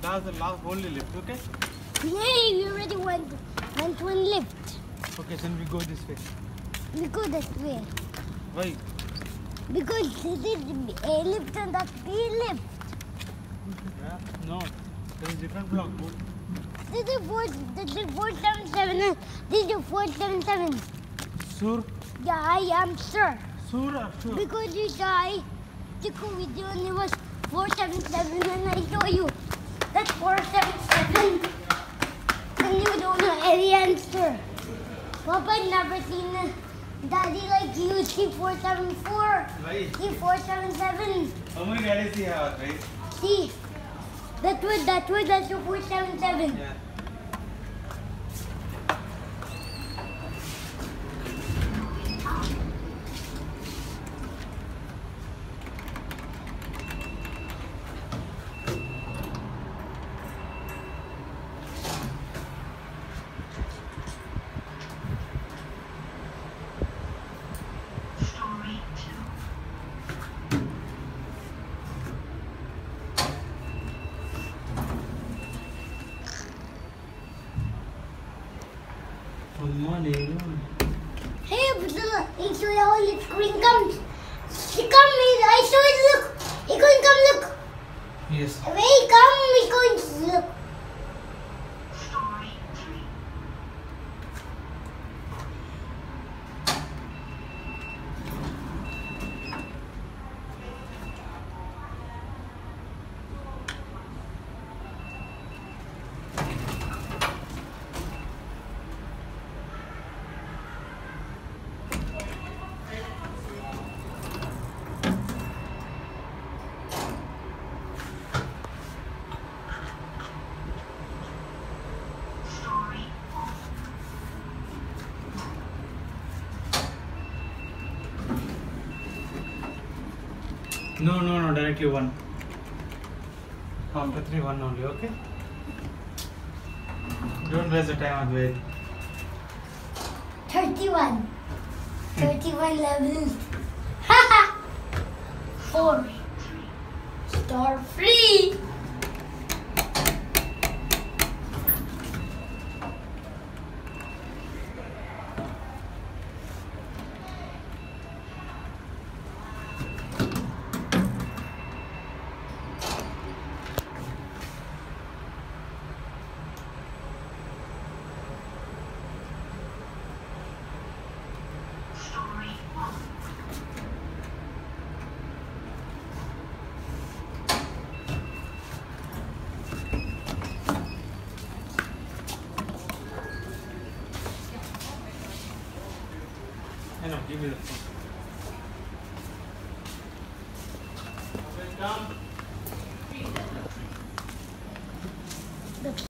last only lift, okay? Hey, we already went one lift. Okay, then we go this way. We go that way. Why? Because this is A lift and that's B lift. Yeah. No, there is different block. This is 477 and this is 477. Sure? Yeah, I am sure. Sure or sure? Because you saw the video and it was 477 and I show you that's 477 and you don't know any answer. Papa never seen Daddy like you see 474, Right. see 477. How many daddies you have, right? See, that's 477. Yeah. Good morning. Hey, Abdullah, you show how the screen comes. He come, I saw it, look. He going to come, look. Yes. When he come, he's going to look. No, directly one. Count to 3, 1 only, okay? Don't waste the time on the way. 31. 31 levels. Haha. 4. Star free. I know, give me the phone. Welcome.